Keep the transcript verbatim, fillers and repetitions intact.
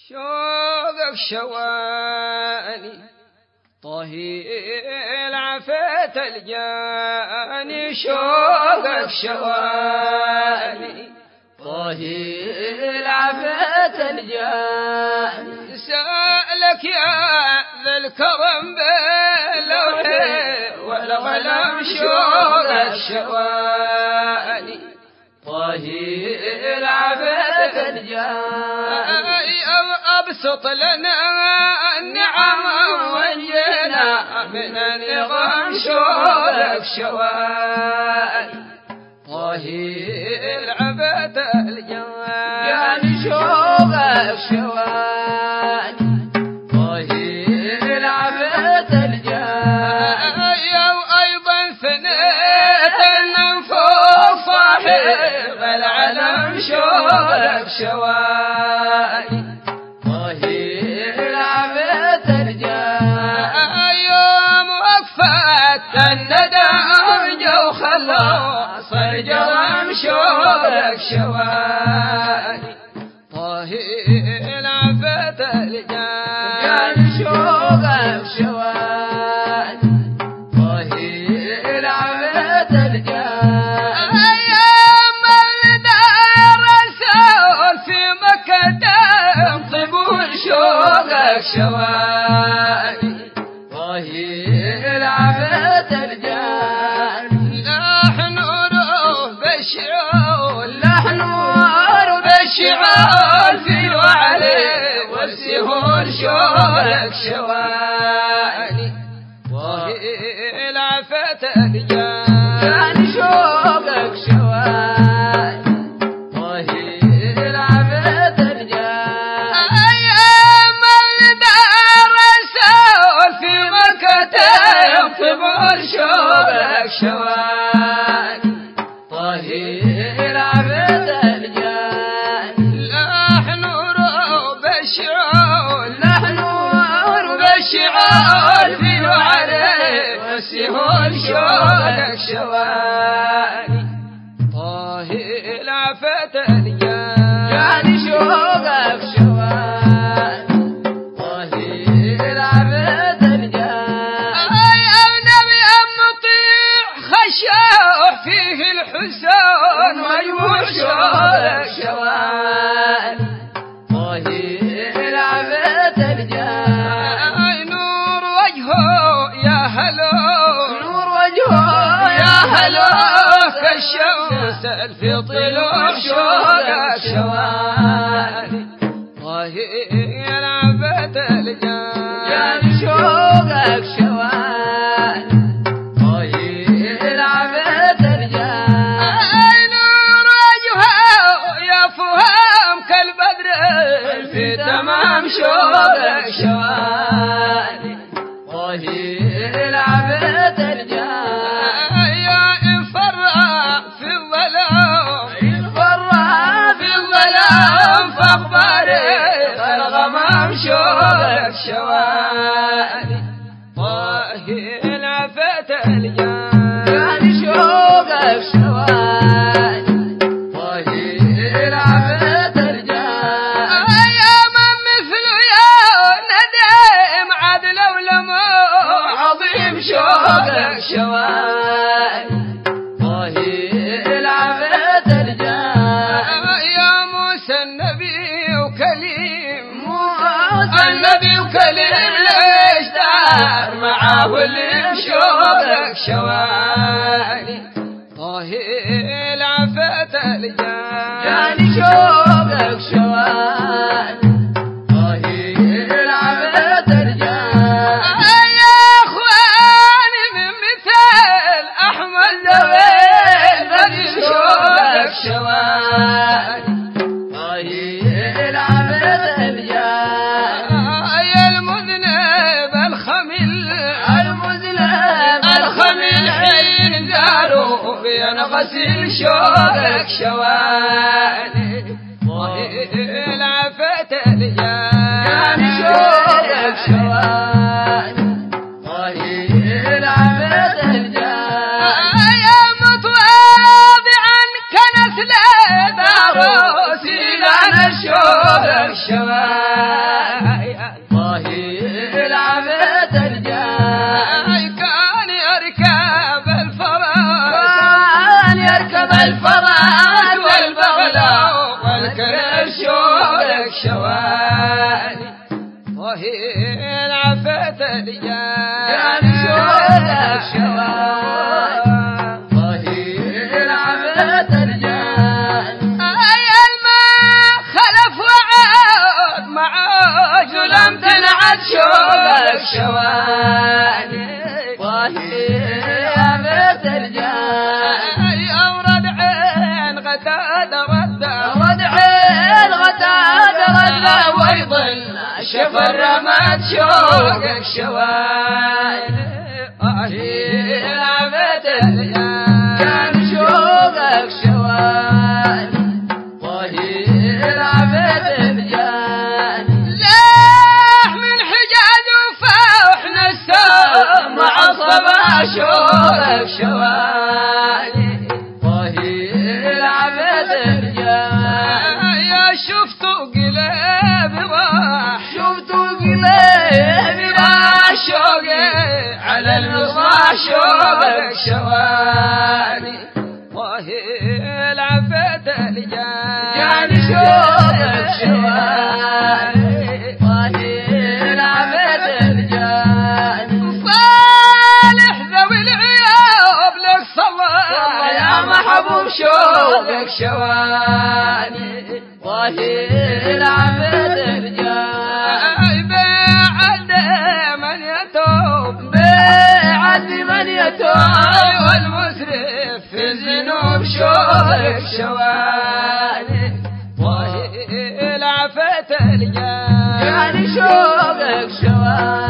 شوقك شواني طهيل عفيت الجاني، شوقك شواني طهيل عفيت الجاني. سألك يا ذا الكرم باللوح والقلم، شوقك شواني طهيل عفيت الجاني. أبسط لنا النعم وانجنا من النظام، شوقك شواني طهيل عفيت الجاني. شوقك شواني طهيل عفيت الجاني. وأيضا ثنيت النفوس صاحب العلم، شوقك شواني طهيل عفيت الجاني. يوم وقفت الندى أرجى وخلص الجرم، شوقك شواني طهيل عفيت الجاني. شوقك شواني طهيل عفيت الجاني. أيام الدار الرسول في مكة طبول، شوقك شواني طهيل عفيت الجاني. لحن نوره بالشعور، لحن نوره بالشعور في وعليه والسهول، شوقك شواني طهيل عفيت الجاني. شوقك شواني طهيل عفيت الجاني. أيام الدار الرسول في مكة طبول، شوقك شواني طهيل عفيت الجاني. لحن نوره بالشعور، لحن نوره بالشعور في وعليه والسهول، شوقك شواني طهيل عفيت الجاني. شوقك شواني طهيل عفيت الجاني. يا نبي مطيع خشوع فيه الحسن مجموع، شوقك شواني طهيل عفيت الجاني. نور وجهه يا هلو، نور وجهه يا هلو كالشمس في طلوع، شوقك شواني طهيل عفيت الجاني. شوقك شواني طهيل عفيت الجاني. نور وجهه يا فهام كالبدر في تمام، شوقك شواني طهيل عفيت الجاني. يا انفرع في الظلام، انفرع في الظلام فاخبارك الغمام، شوقك شواني طهيل عفيت الجاني. شوقك شواني طهيل عفيت الجاني. يا من مثله يا ندم عاد لو لموع عظيم، شوقك شواني طهيل عفيت الجاني. يا موسى النبي وكليم، موسى النبي وكليم ليش دار معاه اللي، شوقك شواني طهيل عفيت الجاني. شوقك شواني طهيل عفيت الجاني. يا اخواني من مثل احمد دويل بدي، شوقك شواني طهيل عفيت الجاني. يا المذنب الخميل، المذنب الخميل حين داروا بينغسل، شوقك شواني طهيل عفيت الجاني. شوقك شواني طهيل عفيت الجاني. يا متواضعا كنسل دار شوقك شوقك شواني طهير عفت الرجال شوقك شواني طهير عفت الرجال اي الماء خلف وعاد معاج ولم تنعد شوقك شواني طهير عفت الرجال اي اورد عين غتاد رد رد عين غتاد رد ويضل شفر رمت شوقك شواني طهير عفت الرجال كان شوقك شواني طهير عفت الرجال لاح من حجاج وفوحنا السام مع الصبا شوقك شواني طهير عفت الرجال يا شفتوا قلبي راح شفتوا قلبي راح شوقي على المصاح شوقك شواني طهير عفت الرجال يعني شوقك شواني طهير عفت الرجال صالح ذوي العيوب لك صلى يا محبوب شوقك شواني طهير عفت الرجال بعد من يتوب بعد من يتوب والمسرف في الذنوب شوقك شواني طهير عفت الرجال يعني شوقك شواني